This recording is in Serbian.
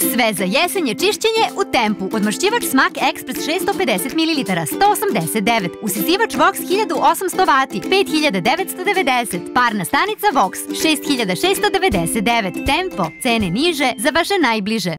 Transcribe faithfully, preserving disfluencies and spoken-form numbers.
Sve za jesenje čišćenje u Tempu. Odmašćivač Smak Express šesto pedeset mililitara, sto osamdeset devet. Usisivač Vox hiljadu osamsto vati, pet hiljada devetsto devedeset. Parna stanica Vox, šest hiljada šesto devedeset devet. Tempo. Cene niže za vaše najbliže.